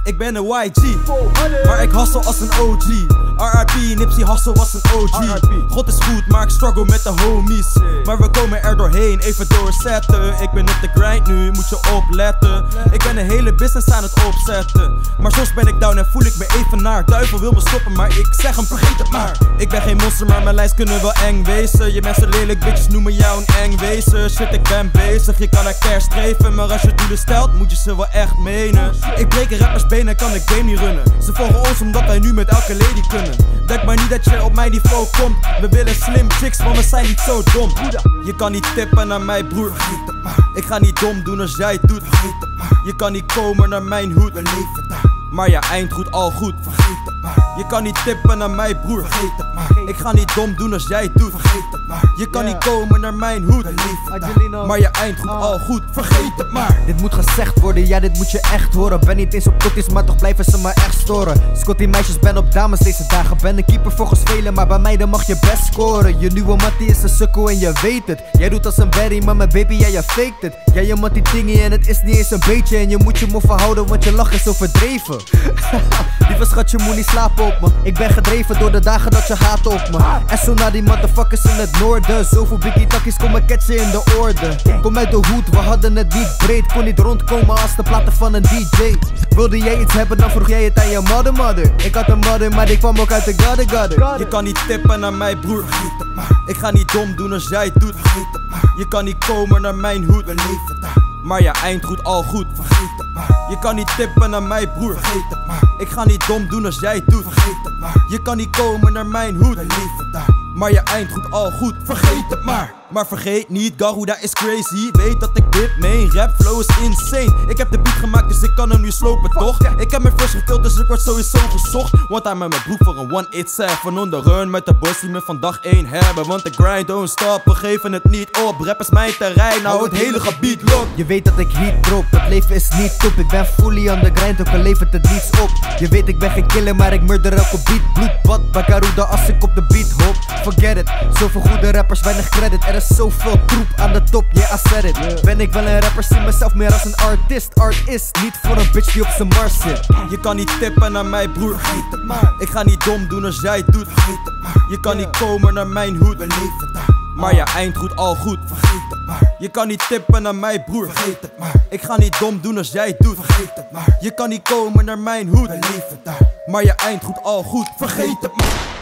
Ik ben een YG, maar ik hustle als een OG. RIP, Nipsey Hussle was een OG. God is goed, maar ik struggle met de homies. Maar we komen er doorheen, even doorzetten. Ik ben op de grind nu, moet je opletten. Ik ben een hele business aan het opzetten. Maar soms ben ik down en voel ik me even naar. Duivel wil me stoppen, maar ik zeg hem vergeet het maar. Ik ben geen monster, maar mijn lijst kunnen wel eng wezen. Je bent zo lelijk, bitches noemen jou een eng wezen. Shit, ik ben bezig, je kan naar cash streven. Maar als je doelen stelt, moet je ze wel echt menen. Ik breek een rappers benen, kan ik game niet runnen. Ze volgen ons omdat wij nu met elke lady kunnen. Denk maar niet dat je op mijn niveau komt. We willen slim chicks, maar we zijn niet zo dom. Je kan niet tippen naar mij, broer. Vergeet het maar. Ik ga niet dom doen als jij het doet. Vergeet het maar. Je kan niet komen naar mijn hoed. We leven daar, maar je eind goed al goed. Vergeet het maar. Je kan niet tippen naar mij, broer. Vergeet het maar. Ik ga niet dom doen als jij het doet. Vergeet het maar. Je kan niet komen naar mijn hoed. We leven daar, maar je eind goed al goed. Vergeet het maar. Dit moet gezegd worden, ja dit moet je echt horen. Ben niet eens op totties, maar toch blijven ze me echt storen. Scotty meisjes, ben op dames deze dagen. Ben een keeper volgens velen, maar bij mij dan mag je best scoren. Je nieuwe mattie is een sukkel en je weet het. Jij doet als een berry, maar mijn baby, ja je faked het. Jij je mattie tingie en het is niet eens een beetje. En je moet je moffen houden, want je lach is overdreven. Lieve schat, je moet niet slapen op me. Ik ben gedreven door de dagen dat je haat op me. En zo naar die motherfuckers in het noorden. Zoveel biggie takkies komen catchen in de orde. Kom uit de hoed, we hadden het niet breed. Kon niet rondkomen als de platen van een DJ. Wilde jij iets hebben, dan vroeg jij het aan je mother. Ik had een mother, maar die kwam ook uit de gutter. Je kan niet tippen naar mij, broer. Vergeet het maar. Ik ga niet dom doen als jij het doet. Vergeet het maar. Je kan niet komen naar mijn hoed. We leven daar, maar je eind goed al goed. Vergeet het maar. Je kan niet tippen naar mij, broer. Vergeet het maar. Ik ga niet dom doen als jij het doet. Vergeet het maar. Je kan niet komen naar mijn hoed. We leven daar, maar je eind goed al goed. Vergeet het maar. Maar vergeet niet, Garuda is crazy. Weet dat ik dit meen, rap flow is insane. Ik heb de beat gemaakt, dus ik kan hem nu slopen, toch? Ik heb mijn first gekild, dus ik word sowieso gezocht. Want hij met mijn broek voor een 187 on the run met de boys die me van dag 1 hebben. Want de grind don't stop, we geven het niet op. Rap is mijn terrein, nou het hele gebied loopt. Je weet dat ik heat drop, het leven is niet top. Ik ben fully on the grind, ook al levert het niets op. Je weet ik ben geen killer, maar ik murder elke beat. Bloedbad bij Garuda als ik op de beat hop. Forget it, zoveel goede rappers, weinig credit. Er is zoveel troep aan de top, yeah I said it. Ben ik wel een rapper, zie mezelf meer als een artist. Art is niet voor een bitch die op zijn mars zit. Je kan niet tippen naar mij, broer. Vergeet het maar. Ik ga niet dom doen als jij het doet. Vergeet het maar. Je kan niet komen naar mijn hoed. We leven daar, maar je eind goed al goed. Vergeet het maar. Je kan niet tippen naar mij, broer. Vergeet het maar. Ik ga niet dom doen als jij het doet. Vergeet het maar. Je kan niet komen naar mijn hoed. We leven daar, maar je eind goed al goed. Vergeet het maar.